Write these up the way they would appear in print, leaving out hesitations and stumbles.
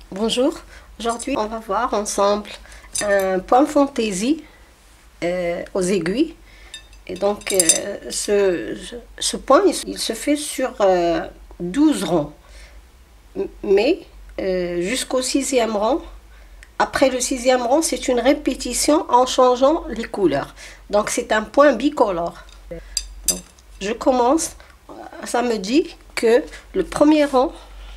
Bonjour, aujourd'hui on va voir ensemble un point fantaisie aux aiguilles. Et donc ce point il se fait sur 12 rangs, mais jusqu'au sixième rang. Après le sixième rang, c'est une répétition en changeant les couleurs. Donc c'est un point bicolore. Donc, je commence, ça me dit que le premier rang,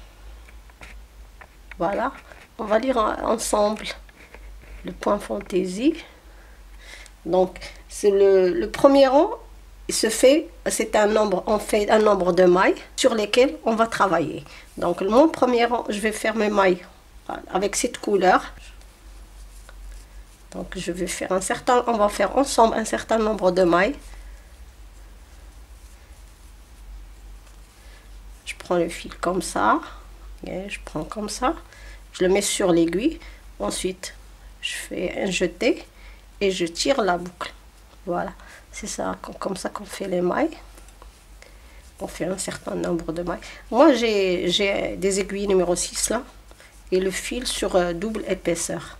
voilà, on va lire ensemble le point fantaisie. Donc c'est le premier rang, il se fait, c'est un nombre, on fait un nombre de mailles sur lesquelles on va travailler. Donc mon premier rang, je vais faire mes mailles avec cette couleur. Donc je vais faire on va faire ensemble un certain nombre de mailles. Je prends le fil comme ça, et je prends comme ça, je le mets sur l'aiguille. Ensuite je fais un jeté et je tire la boucle. Voilà, c'est ça, comme ça qu'on fait les mailles. On fait un certain nombre de mailles. Moi j'ai des aiguilles numéro 6 là, et le fil sur double épaisseur.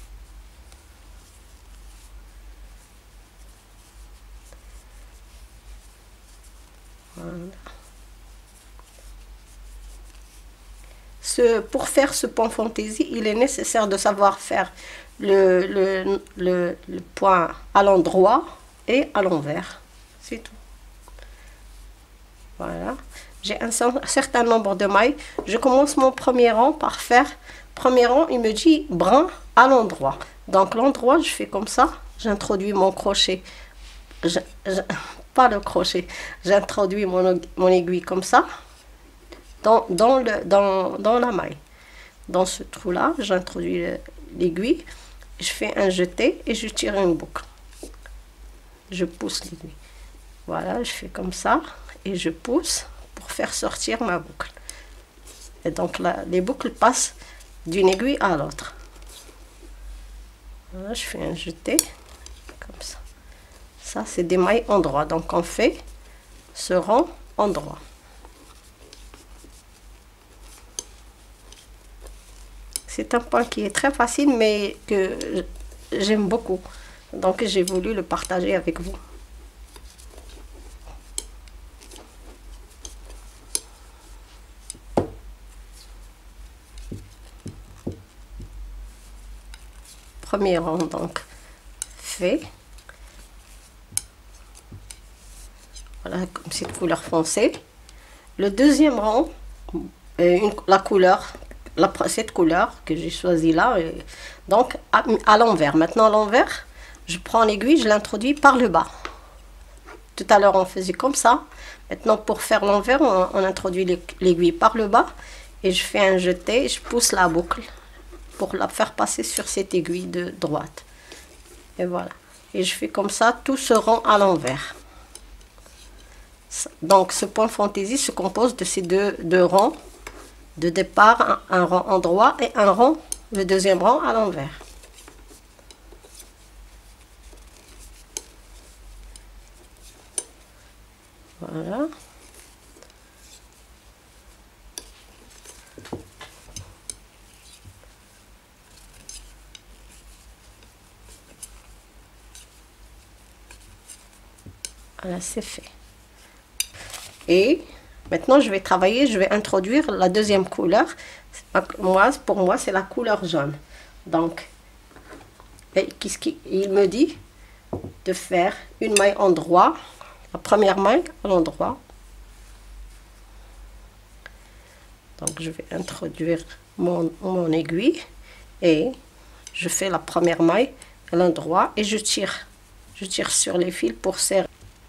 Voilà. Pour faire ce point fantaisie, il est nécessaire de savoir faire le point à l'endroit et à l'envers. C'est tout. Voilà. J'ai un certain nombre de mailles. Je commence mon premier rang par faire. Premier rang, il me dit brun à l'endroit. Donc l'endroit, je fais comme ça. J'introduis mon crochet. Pas le crochet. J'introduis mon aiguille comme ça. Dans la maille. Dans ce trou là, j'introduis l'aiguille, je fais un jeté et je tire une boucle. Je pousse l'aiguille. Voilà, je fais comme ça et je pousse pour faire sortir ma boucle. Et donc là, les boucles passent d'une aiguille à l'autre. Voilà, je fais un jeté comme ça. Ça, c'est des mailles en droit. Donc on fait ce rang en droit. C'est un point qui est très facile, mais que j'aime beaucoup. Donc, j'ai voulu le partager avec vous. Premier rang, donc, fait. Voilà, comme cette couleur foncée. Le deuxième rang, la couleur... cette couleur que j'ai choisie là, donc à l'envers. Maintenant à l'envers, je prends l'aiguille, je l'introduis par le bas. Tout à l'heure on faisait comme ça. Maintenant pour faire l'envers, on introduit l'aiguille par le bas et je fais un jeté, je pousse la boucle pour la faire passer sur cette aiguille de droite. Et voilà. Et je fais comme ça tout ce rang à l'envers. Donc ce point fantaisie se compose de ces deux rangs. De départ, un rang en droit et un rang, le deuxième rang à l'envers. Voilà. Voilà, c'est fait. Et maintenant, je vais travailler, je vais introduire la deuxième couleur. Pour moi, c'est la couleur jaune. Donc, il me dit de faire une maille en droit. La première maille à l'endroit. Donc, je vais introduire mon aiguille et je fais la première maille à l'endroit et je tire. Je tire sur les fils pour serrer.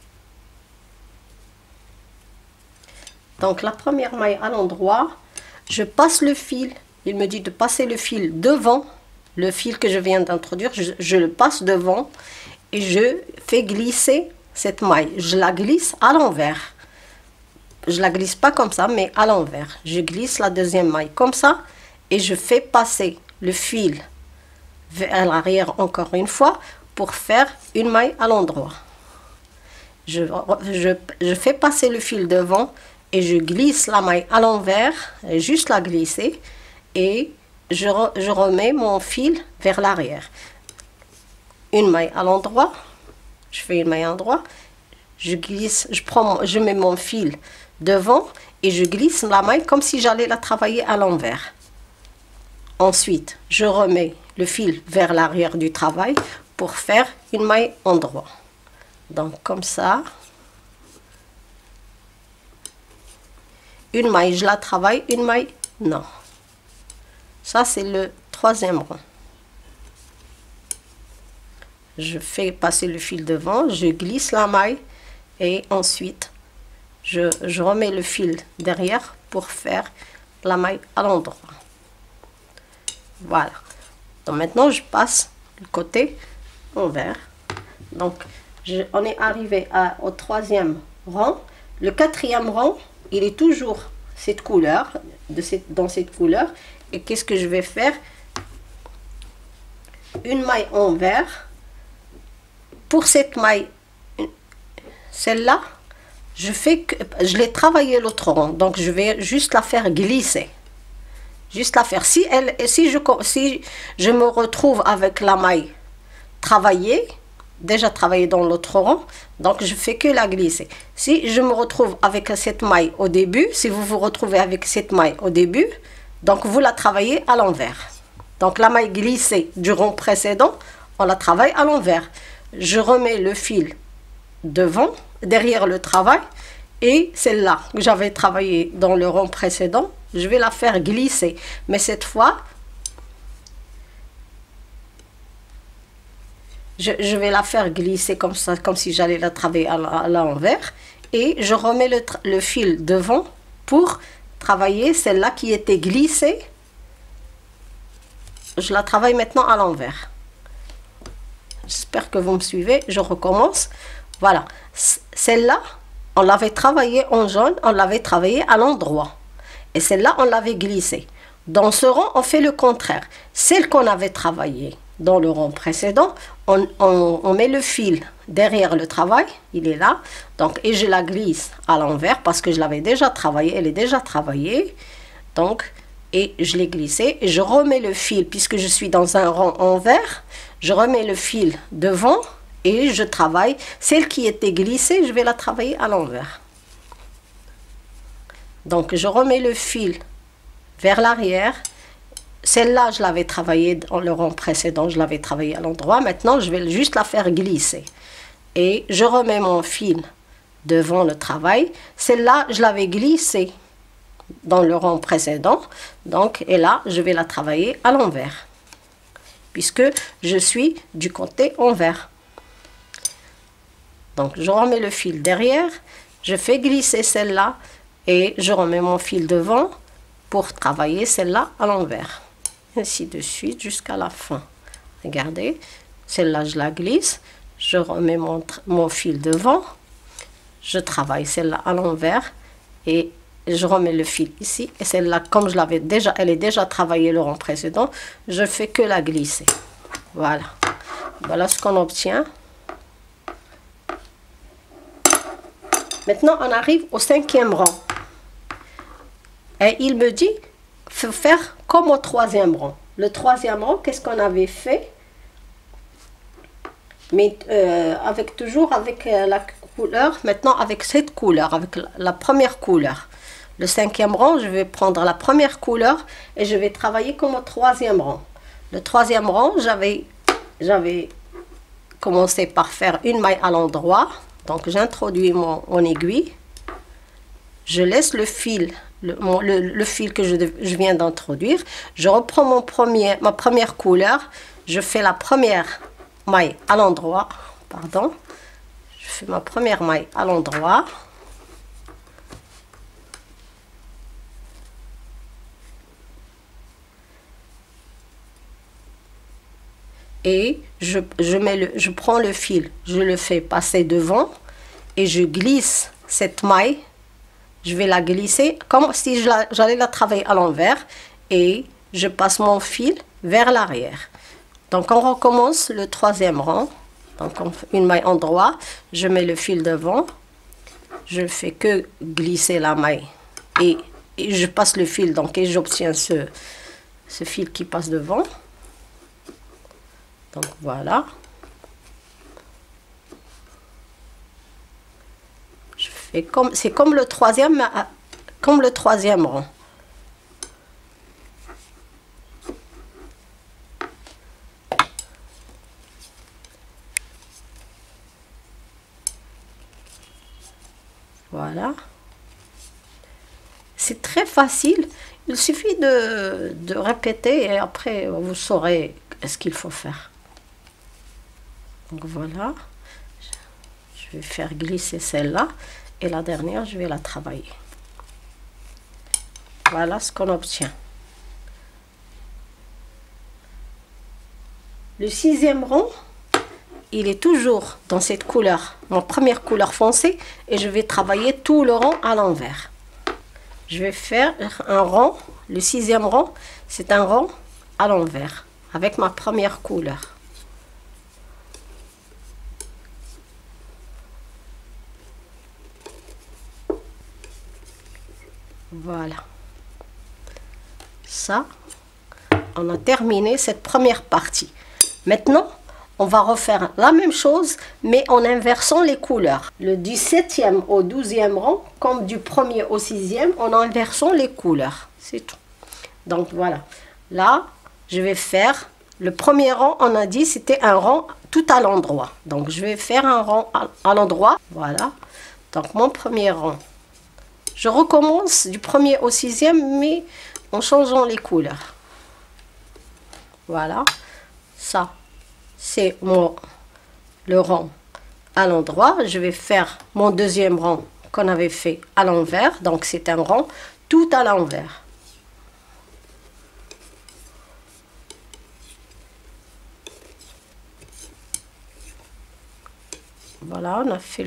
Donc la première maille à l'endroit, je passe le fil, il me dit de passer le fil devant, le fil que je viens d'introduire, je le passe devant et je fais glisser cette maille. Je la glisse à l'envers. Je la glisse pas comme ça, mais à l'envers. Je glisse la deuxième maille comme ça et je fais passer le fil vers l'arrière encore une fois pour faire une maille à l'endroit. Je fais passer le fil devant et je glisse la maille à l'envers, juste la glisser et je remets mon fil vers l'arrière. Une maille à l'endroit, je fais une maille à l'endroit, je glisse, je mets mon fil devant et je glisse la maille comme si j'allais la travailler à l'envers. Ensuite, je remets le fil vers l'arrière du travail pour faire une maille en droit. Donc comme ça. Une maille, je la travaille, une maille, non. Ça, c'est le troisième rang. Je fais passer le fil devant, je glisse la maille et ensuite, je remets le fil derrière pour faire la maille à l'endroit. Voilà. Donc maintenant, je passe le côté envers. Donc, on est arrivé au troisième rang. Le quatrième rang, il est toujours cette couleur, dans cette couleur. Et qu'est-ce que je vais faire? Une maille envers. Pour cette maille, celle-là, je l'ai travaillé l'autre rang. Donc, je vais juste la faire glisser. Juste la faire. Si je me retrouve avec la maille travaillée, déjà travaillée dans l'autre rang, donc je fais que la glisser. Si je me retrouve avec cette maille au début, si vous vous retrouvez avec cette maille au début, donc vous la travaillez à l'envers. Donc la maille glissée du rang précédent, on la travaille à l'envers. Je remets le fil devant, derrière le travail, et celle-là que j'avais travaillé dans le rang précédent, je vais la faire glisser. Mais cette fois, je vais la faire glisser comme ça, comme si j'allais la travailler à l'envers. Et je remets le fil devant pour travailler celle-là qui était glissée. Je la travaille maintenant à l'envers. J'espère que vous me suivez. Je recommence. Voilà. Celle-là, on l'avait travaillée en jaune, on l'avait travaillée à l'endroit. Et celle-là, on l'avait glissée. Dans ce rang, on fait le contraire. Celle qu'on avait travaillée dans le rang précédent, on met le fil derrière le travail, il est là, donc, et je la glisse à l'envers parce que je l'avais déjà travaillée, elle est déjà travaillée, donc, et je l'ai glissée, et je remets le fil, puisque je suis dans un rang envers, je remets le fil devant, et je travaille, celle qui était glissée, je vais la travailler à l'envers. Donc, je remets le fil vers l'arrière. Celle-là, je l'avais travaillée dans le rang précédent, je l'avais travaillée à l'endroit. Maintenant, je vais juste la faire glisser. Et je remets mon fil devant le travail. Celle-là, je l'avais glissée dans le rang précédent. Donc, et là, je vais la travailler à l'envers. Puisque je suis du côté envers. Donc, je remets le fil derrière. Je fais glisser celle-là. Et je remets mon fil devant pour travailler celle-là à l'envers. Ainsi de suite jusqu'à la fin. Regardez, celle-là je la glisse, je remets mon fil devant, je travaille celle-là à l'envers et je remets le fil ici. Et celle-là, comme je l'avais déjà, elle est déjà travaillée le rang précédent, je fais que la glisser. Voilà. Voilà ce qu'on obtient. Maintenant, on arrive au cinquième rang. Et il me dit, faut faire comme au troisième rang. Le troisième rang, qu'est-ce qu'on avait fait? Mais toujours avec la couleur, maintenant avec cette couleur, avec la première couleur. Le cinquième rang, je vais prendre la première couleur et je vais travailler comme au troisième rang. Le troisième rang, j'avais commencé par faire une maille à l'endroit. Donc j'introduis mon aiguille. Je laisse le fil. Le fil que je viens d'introduire, je reprends ma première couleur, je fais la première maille à l'endroit, pardon, je fais ma première maille à l'endroit, et je prends le fil, je le fais passer devant et je glisse cette maille. Je vais la glisser comme si j'allais la travailler à l'envers et je passe mon fil vers l'arrière. Donc on recommence le troisième rang. Donc une maille en droit, je mets le fil devant, je fais que glisser la maille et je passe le fil donc et j'obtiens ce fil qui passe devant. Donc voilà. Je fais comme, c'est comme le troisième rang. Voilà. C'est très facile. Il suffit de répéter et après vous saurez ce qu'il faut faire. Donc voilà. Je vais faire glisser celle-là et la dernière, je vais la travailler. Voilà ce qu'on obtient. Le 6e rang, il est toujours dans cette couleur, mon première couleur foncée, et je vais travailler tout le rang à l'envers. Je vais faire un rang, le 6e rang, c'est un rang à l'envers, avec ma première couleur. Voilà. Ça, on a terminé cette première partie. Maintenant, on va refaire la même chose, mais en inversant les couleurs. Du 7e au 12e rang, comme du 1er au 6e, en inversant les couleurs. C'est tout. Donc voilà. Là, je vais faire le premier rang, on a dit, c'était un rang tout à l'endroit. Donc je vais faire un rang à l'endroit. Voilà. Donc mon premier rang. Je recommence du 1er au 6e, mais en changeant les couleurs. Voilà. Ça, c'est le rang à l'endroit. Je vais faire mon deuxième rang qu'on avait fait à l'envers. Donc c'est un rang tout à l'envers. Voilà, on a fait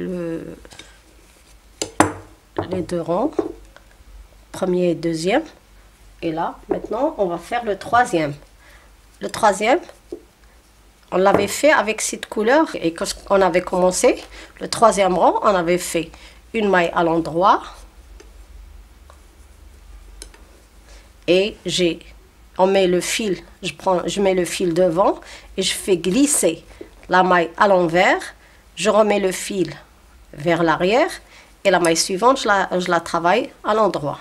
les deux rangs, premier et deuxième. Et là, maintenant, on va faire le troisième. Le troisième, on l'avait fait avec cette couleur. Et quand on avait commencé, le troisième rang, on avait fait une maille à l'endroit. Et on met le fil, je mets le fil devant et je fais glisser la maille à l'envers. Je remets le fil vers l'arrière et la maille suivante, je la travaille à l'endroit.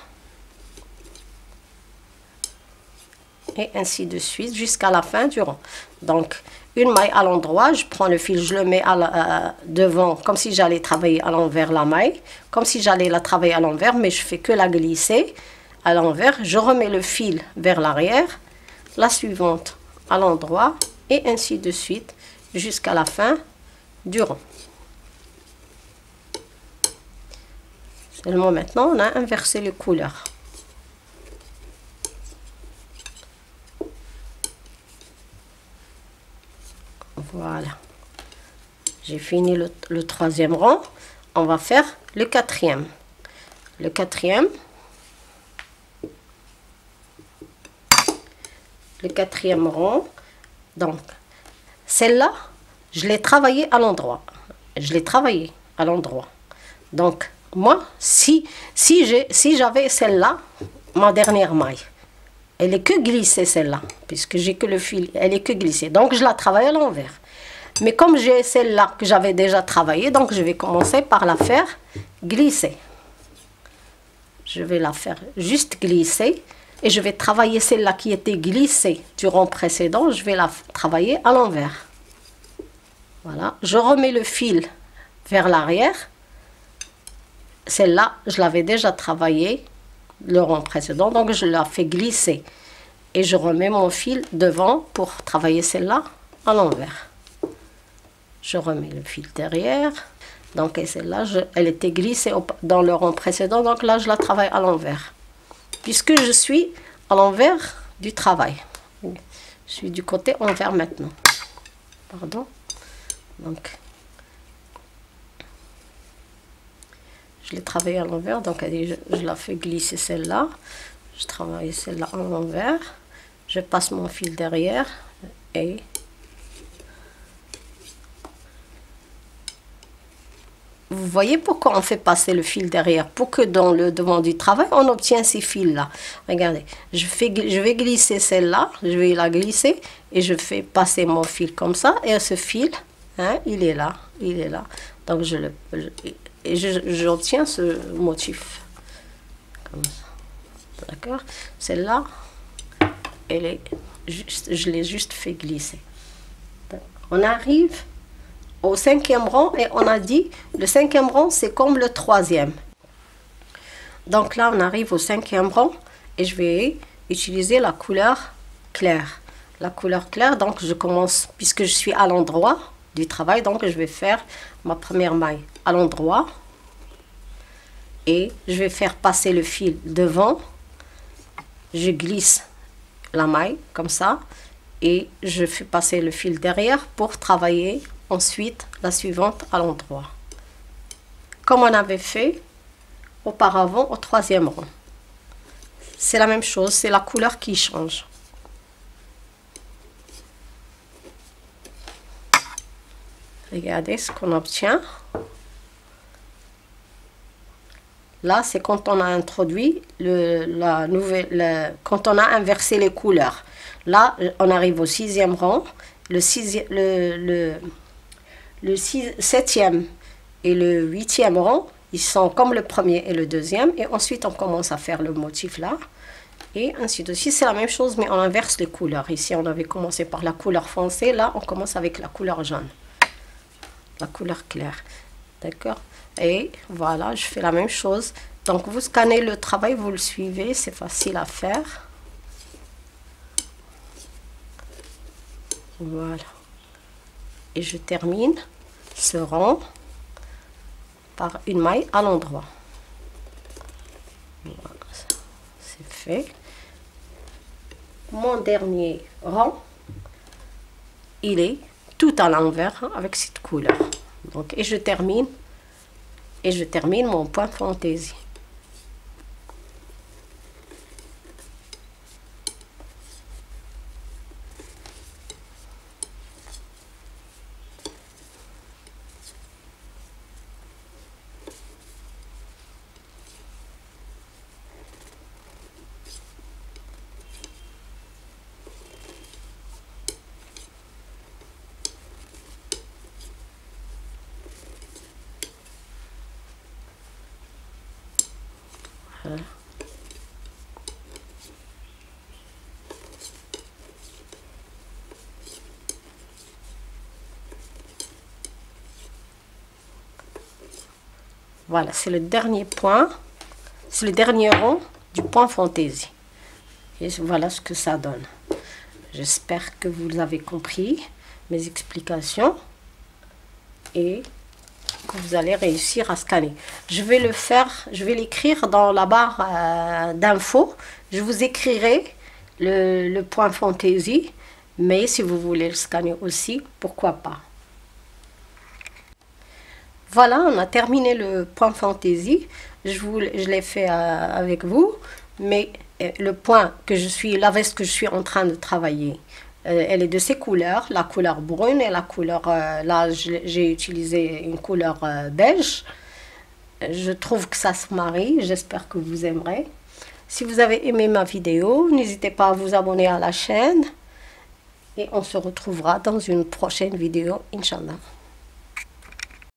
Et ainsi de suite jusqu'à la fin du rang. Donc, une maille à l'endroit, je prends le fil, je le mets devant, comme si j'allais travailler à l'envers la maille, comme si j'allais la travailler à l'envers, mais je fais que la glisser à l'envers. Je remets le fil vers l'arrière, la suivante à l'endroit, et ainsi de suite jusqu'à la fin du rang. Seulement maintenant, on a inversé les couleurs. Voilà. J'ai fini le troisième rang. On va faire le quatrième. Le quatrième rang. Donc, celle-là, je l'ai travaillée à l'endroit. Je l'ai travaillée à l'endroit. Donc, moi, si j'avais celle-là, ma dernière maille, elle est que glissée celle-là, puisque j'ai que le fil, elle est que glissée. Donc, je la travaille à l'envers. Mais comme j'ai celle-là que j'avais déjà travaillée, donc je vais commencer par la faire glisser. Je vais la faire juste glisser. Et je vais travailler celle-là qui était glissée du rang précédent. Je vais la travailler à l'envers. Voilà. Je remets le fil vers l'arrière. Celle-là, je l'avais déjà travaillée le rang précédent. Donc, je la fais glisser. Et je remets mon fil devant pour travailler celle-là à l'envers. Je remets le fil derrière. Donc, celle-là, elle était glissée dans le rang précédent. Donc, là, je la travaille à l'envers. Puisque je suis à l'envers du travail. Je suis du côté envers maintenant. Pardon. Donc, je l'ai travaillé à l'envers. Donc, je la fais glisser celle-là. Je travaille celle-là à l'envers. Je passe mon fil derrière. Et vous voyez pourquoi on fait passer le fil derrière? Pour que dans le devant du travail, on obtient ces fils-là. Regardez, je vais glisser celle-là, je vais la glisser et je fais passer mon fil comme ça. Et ce fil, hein, il est là. Donc, j'obtiens ce motif. Comme ça. D'accord? Celle-là, elle est juste, je l'ai juste fait glisser. On arrive au 5e rang et on a dit le 5e rang c'est comme le 3e. Donc là on arrive au 5e rang et je vais utiliser la couleur claire. La couleur claire, donc je commence, puisque je suis à l'endroit du travail, donc je vais faire ma première maille à l'endroit et je vais faire passer le fil devant. Je glisse la maille comme ça et je fais passer le fil derrière pour travailler ensuite la suivante à l'endroit, comme on avait fait auparavant au 3e rang. C'est la même chose, c'est la couleur qui change. Regardez ce qu'on obtient. Là, c'est quand on a introduit quand on a inversé les couleurs. Là, on arrive au 6e rang. Le 7e et le 8e rang, ils sont comme le premier et le deuxième. Et ensuite, on commence à faire le motif là. Et ainsi de suite. C'est la même chose, mais on inverse les couleurs. Ici, on avait commencé par la couleur foncée. Là, on commence avec la couleur jaune. La couleur claire. D'accord? Et voilà, je fais la même chose. Donc, vous scannez le travail, vous le suivez. C'est facile à faire. Voilà. Et je termine ce rang par une maille à l'endroit. Voilà, c'est fait. Mon dernier rang, il est tout à l'envers, hein, avec cette couleur. Donc, et je termine mon point fantaisie. Voilà. Voilà, c'est le dernier point, c'est le dernier rang du point fantaisie. Et voilà ce que ça donne. J'espère que vous avez compris mes explications et que vous allez réussir à scanner. Je vais le faire, je vais l'écrire dans la barre d'infos. Je vous écrirai le point fantaisie, mais si vous voulez le scanner aussi, pourquoi pas. Voilà, on a terminé le point fantaisie. Je l'ai fait avec vous, mais le point que je suis, la veste que je suis en train de travailler, elle est de ces couleurs, la couleur brune et la couleur, là j'ai utilisé une couleur beige. Je trouve que ça se marie, j'espère que vous aimerez. Si vous avez aimé ma vidéo, n'hésitez pas à vous abonner à la chaîne et on se retrouvera dans une prochaine vidéo, Inch'Allah.